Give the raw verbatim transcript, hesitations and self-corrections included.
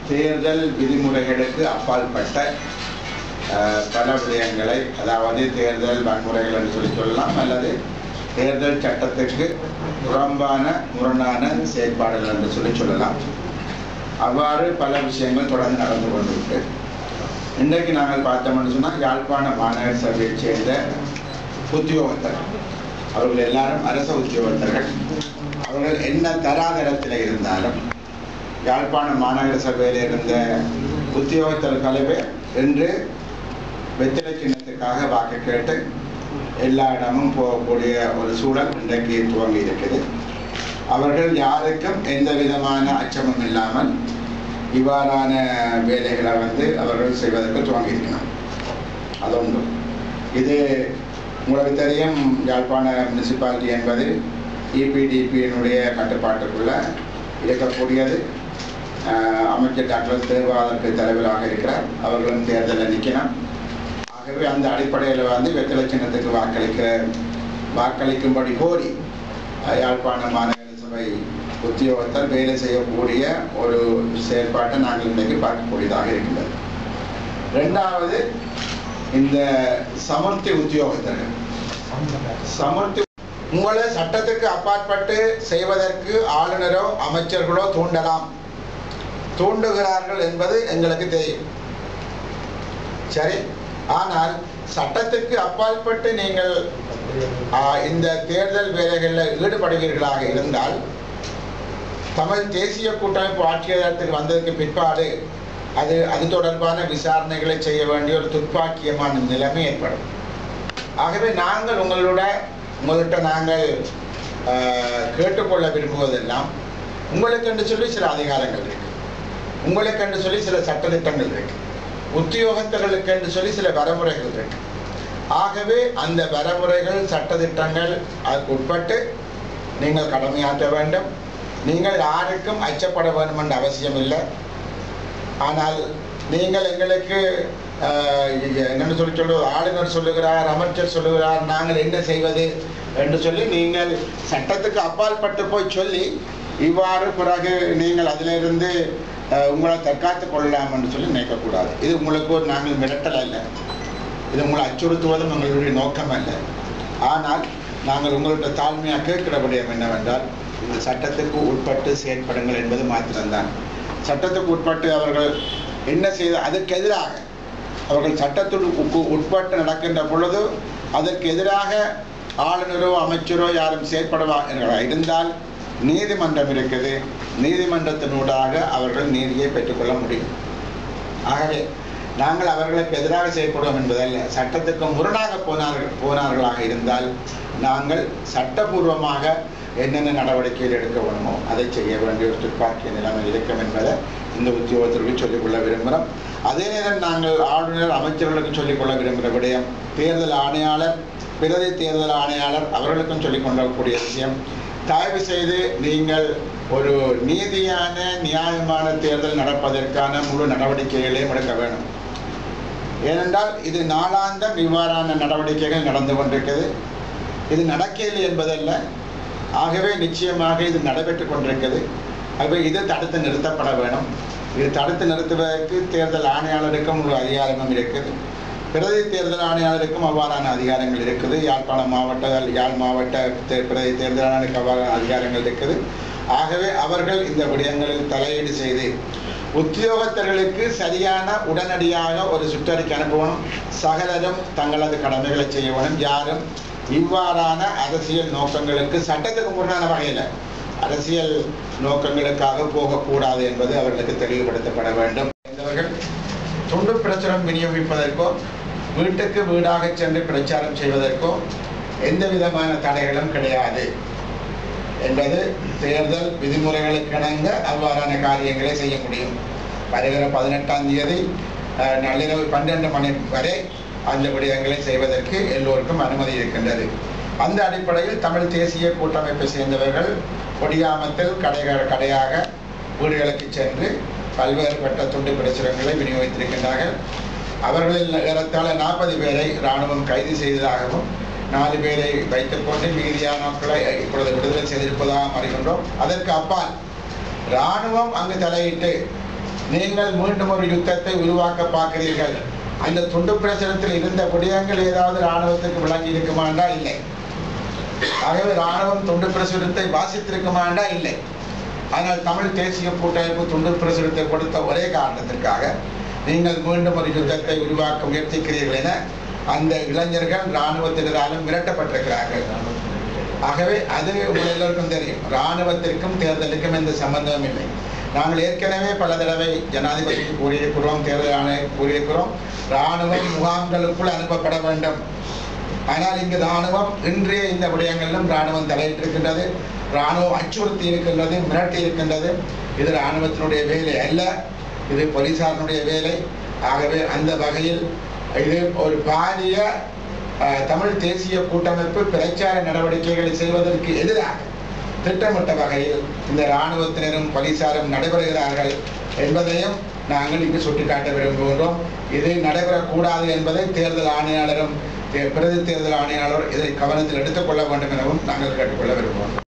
தேர்தல் விதிமுறைகளுக்கு அப்பாற்பட்ட பல விடயங்களை, அதாவது தேர்தல் வன்முறைகள் என்று சொல்லி சொல்லலாம், அல்லது தேர்தல் சட்டத்திற்கு புறம்பான முரணான செயற்பாடுகள் என்று சொல்லி சொல்லலாம். அவ்வாறு பல விஷயங்கள் தொடர்ந்து நடந்து கொண்டிருக்கு. இன்றைக்கு நாங்கள் பார்த்தோம்னு சொன்னால், யாழ்ப்பாண மாநகர சபையைச் சேர்ந்த உத்தியோகத்தர்கள், அவர்கள் எல்லாரும் அரச உத்தியோகத்தர்கள். அவர்கள் என்ன தராதரத்தில் இருந்தாலும் யாழ்ப்பாண மாநகர சபையில் இருந்த உத்தியோகத்தர் கலவை என்று வெற்றிலை சின்னத்துக்காக வாக்கு கேட்டு எல்லா இடமும் போகக்கூடிய ஒரு சூழல் இன்றைக்கு துவங்கி இருக்குது. அவர்கள் யாருக்கும் எந்த விதமான அச்சமும் இல்லாமல் இவ்வாறான வேலைகளை வந்து அவர்கள் செய்வதற்கு துவங்கி இருக்கணும். அது ஒன்று. இது உங்களுக்கு தெரியும், யாழ்ப்பாண முனிசிபாலிட்டி என்பது இபிடிபியினுடைய கட்டுப்பாட்டுக்குள்ள இருக்கக்கூடியது. அமைச்சர் டாக்டர் தேவாதற்கு தலைவராக இருக்கிறார். அவர்களும் தேர்தலில் நிற்கணும். ஆகவே அந்த அடிப்படையில் வந்து வெற்றிலை சின்னத்துக்கு வாக்களிக்க வாக்களிக்கும்படி கோரி யாழ்ப்பாண மாநகர சபை உத்தியோகத்தர் வேலை செய்யக்கூடிய ஒரு செயற்பாட்டை நாங்கள் இன்றைக்கு பார்க்கக்கூடியதாக இருக்கின்றது. ரெண்டாவது, இந்த சமர்த்தி உத்தியோகத்தர்கள் சமர்த்தி உங்களை சட்டத்துக்கு அப்பாற்பட்டு செய்வதற்கு ஆளுநரோ அமைச்சர்களோ தூண்டலாம், தூண்டுகிறார்கள் என்பது எங்களுக்கு தெரியும். சரி, ஆனால் சட்டத்துக்கு அப்பாற்பட்டு நீங்கள் இந்த தேர்தல் வேலைகளில் ஈடுபடுவீர்களாக இருந்தால், தமிழ் தேசிய கூட்டமைப்பு ஆட்சியரத்துக்கு வந்ததற்கு பிற்பாடு அது அது தொடர்பான விசாரணைகளை செய்ய வேண்டிய ஒரு துப்பாக்கியமான நிலைமை ஏற்படும். ஆகவே நாங்கள் உங்களோட உங்கள்கிட்ட நாங்கள் கேட்டுக்கொள்ள விரும்புவதெல்லாம், உங்களுக்கு என்று சொல்லி சில அதிகாரங்கள் இருக்கு, உங்களுக்கு என்று சொல்லி சில சட்டத்திட்டங்கள் இருக்கு, உத்தியோகத்தர்களுக்கு என்று சொல்லி சில வரைமுறைகள் இருக்கு. ஆகவே அந்த வரைமுறைகள் சட்டத்திட்டங்கள் அதுக்கு உட்பட்டு நீங்கள் கடமையாற்ற வேண்டும். நீங்கள் யாருக்கும் அச்சப்பட வேண்டும் என்ற அவசியம் இல்லை. ஆனால் நீங்கள் எங்களுக்கு என்னென்னு சொல்லி சொல்லுவது, ஆளுநர் சொல்லுகிறார், அமைச்சர் சொல்லுகிறார், நாங்கள் என்ன செய்வது என்று சொல்லி நீங்கள் சட்டத்துக்கு அப்பாற்பட்டு போய் சொல்லி இவ்வாறு பிறகு நீங்கள் அதிலிருந்து உங்களை தற்காத்து கொள்ளலாம் என்று சொல்லி நினைக்கக்கூடாது. இது உங்களுக்கு ஒரு நாங்கள் மிரட்டல் அல்ல, இது உங்களை அச்சுறுத்துவதும் எங்களுடைய நோக்கம் அல்ல. ஆனால் நாங்கள் உங்கள்கிட்ட தாழ்மையாக கேட்கிற விடயம் என்னவென்றால், இந்த சட்டத்துக்கு உட்பட்டு செயற்படுங்கள் என்பது மாத்திரம்தான். சட்டத்துக்கு உட்பட்டு அவர்கள் என்ன செய்த அதற்கு எதிராக அவர்கள் சட்டத்துக்கு உட்பட்டு நடக்கின்ற பொழுது அதற்கு எதிராக ஆளுநரோ அமைச்சரோ யாரும் செயற்படுவார்களா இருந்தால் நீதிமன்றம் இருக்குது. நீதிமன்றத்தினூடாக அவர்கள் நீதியை பெற்றுக்கொள்ள முடியும். ஆகவே நாங்கள் அவர்களுக்கு எதிராக செயற்படுவோம் என்பதல்ல. சட்டத்துக்கு முரணாக போனார்கள் போனார்களாக இருந்தால் நாங்கள் சட்டபூர்வமாக என்னென்ன நடவடிக்கைகள் எடுக்க வேணுமோ அதை செய்ய வேண்டிய ஒரு துப்பாக்கிய நிலைமை இருக்கும் என்பதை இந்த உத்தியோகத்திற்கு சொல்லிக்கொள்ள விரும்புகிறோம். அதே நேரம் நாங்கள் ஆளுநர் அமைச்சர்களுக்கு சொல்லிக்கொள்ள விரும்புகிற விடயம், தேர்தல் ஆணையாளர், பிரதி தேர்தல் ஆணையாளர் அவர்களுக்கும் சொல்லிக் கொள்ளக்கூடிய விஷயம், தயவு செய்து நீங்கள் ஒரு நீதியான நியாயமான தேர்தல் நடப்பதற்கான முழு நடவடிக்கைகளையும் எடுக்க வேண்டும். ஏனென்றால் இது நாளாந்தம் இவ்வாறான நடவடிக்கைகள் நடந்து கொண்டிருக்கிறது. இது நடக்கவில்லை என்பதல்ல. ஆகவே நிச்சயமாக இது நடைபெற்றுக் கொண்டிருக்கிறது. ஆகவே இது தடுத்து நிறுத்தப்பட வேண்டும். இது தடுத்து நிறுத்துவதற்கு தேர்தல் ஆணையாளருக்கும் ஒரு அதிகாரமும் இருக்குது, பிரதி தேர்தல் ஆணையாளருக்கும் அவ்வாறான அதிகாரங்கள் இருக்குது. யாழ்ப்பாணம் மாவட்ட யாழ் மாவட்ட பிரதி தேர்தல் ஆணையருக்கு அவ்வாறான அதிகாரங்கள் இருக்குது. ஆகவே அவர்கள் இந்த விடயங்களில் தலையீடு செய்து உத்தியோகத்தர்களுக்கு சரியான உடனடியாக ஒரு சுற்றறிக்கை அனுப்பணும். சகலரும் தங்களது கடமைகளை செய்ய வேண்டும். யாரும் இவ்வாறான அரசியல் நோக்கங்களுக்கு சட்டத்துக்கு முரணான வகையில் அரசியல் நோக்கங்களுக்காக போகக்கூடாது என்பது அவர்களுக்கு தெளிவுபடுத்தப்பட வேண்டும். இவர்கள் துண்டு பிரச்சுரம் விநியோகிப்பதற்கோ வீட்டுக்கு வீடாக சென்று பிரச்சாரம் செய்வதற்கோ எந்த விதமான தடைகளும் கிடையாது என்பது தேர்தல் விதிமுறைகளுக்கிணங்க அவ்வாறான காரியங்களை செய்ய முடியும். வருகிற பதினெட்டாம் தேதி நள்ளிரவு பன்னெண்டு மணி வரை அந்த விடயங்களை செய்வதற்கு எல்லோருக்கும் அனுமதி இருக்கின்றது. அந்த அடிப்படையில் தமிழ் தேசிய கூட்டமைப்பை சேர்ந்தவர்கள் கொடியாமத்தில் கடைகள் கடையாக வீடுகளுக்கு சென்று பல்வேறுபட்ட துண்டு பிரசுரங்களை விநியோகித்திருக்கின்றார்கள். அவர்களில் ஏறத்தாழ நாற்பது பேரை இராணுவம் கைது செய்ததாகவும் நாலு பேரை வைத்துக் கொண்டு மீதியான மக்களை இப்பொழுது விடுதலை செய்திருப்பதாக அறிகின்றோம். அதற்கு அப்பால் இராணுவம் அங்கு தலையிட்டு நீங்கள் மீண்டும் ஒரு யுத்தத்தை உருவாக்க பார்க்கிறீர்கள். அந்த துண்டு பிரசுரத்தில் இருந்த விடயங்கள் ஏதாவது இராணுவத்துக்கு விளங்கி இருக்குமாண்டா இல்லை. ஆகவே இராணுவம் துண்டு பிரசுரத்தை வாசித்திருக்குமாண்டா இல்லை. ஆனால் தமிழ் தேசிய கூட்டமைப்பு துண்டு பிரசுரத்தை கொடுத்த ஒரே காரணத்திற்காக நீங்கள் மீண்டும் ஒரு யுத்தத்தை உருவாக்க முயற்சிக்கிறீர்கள் என அந்த இளைஞர்கள் இராணுவத்தினராலும் மிரட்டப்பட்டிருக்கிறார்கள். ஆகவே அது எல்லோருக்கும் தெரியும். இராணுவத்திற்கும் தேர்தலுக்கும் எந்த சம்பந்தமும் இல்லை. நாங்கள் ஏற்கனவே பல தடவை ஜனாதிபதிக்கு கூறியிருக்கிறோம், தேர்தல் ஆணைய கூறியிருக்கிறோம், இராணுவம் முகாம்களுக்குள் அனுப்பப்பட வேண்டும். ஆனால் இங்கு இராணுவம் இன்றைய இந்த விடயங்களிலும் இராணுவம் தலையிட்டிருக்கின்றது. இராணுவம் அச்சுறுத்தி இருக்கின்றது, மிரட்டி இருக்கின்றது. இது இராணுவத்தினுடைய வேலை அல்ல, இது போலீசாரனுடைய வேலை. ஆகவே அந்த வகையில் இது ஒரு பாரிய தமிழ் தேசிய கூட்டமைப்பு பிரச்சார நடவடிக்கைகளை செய்வதற்கு எதிராக திட்டமிட்ட வகையில் இந்த இராணுவத்தினரும் போலீசாரும் நடைபெறுகிறார்கள் என்பதையும் நாங்கள் இங்கு சுட்டிக்காட்ட விரும்புகின்றோம். இது நடைபெறக்கூடாது என்பதை தேர்தல் ஆணையாளரும் பிரதி தேர்தல் ஆணையாளர் இதை கவனத்தில் எடுத்துக்கொள்ள வேண்டும் எனவும் நாங்கள் கேட்டுக்கொள்ள விரும்புகிறோம்.